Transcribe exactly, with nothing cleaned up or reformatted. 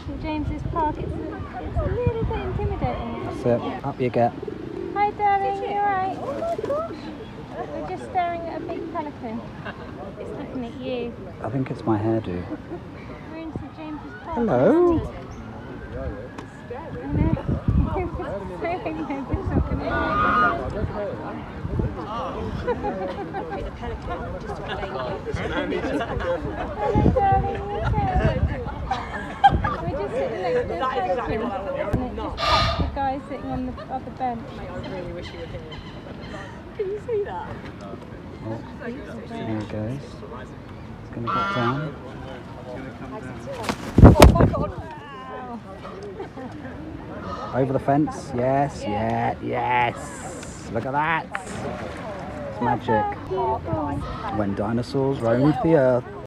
Saint James's Park. It's a, it's a little bit intimidating. That's it. Up you get. Hi darling, you alright? Oh my gosh! We're just staring at a big pelican. It's looking at you. I think it's my hairdo. We're in Saint James's Park. Hello. I know. Saying no, but it's not going to Hello darling, you okay? We're just sitting next to the pelican. And it just touched the guy sitting on the other bench. I really wish you were here. Can you see that? Oh, there he goes. It's going to get down. Oh my god! Over the fence. Yes, yeah, yes. Look at that. It's magic. Beautiful. When dinosaurs roamed the earth.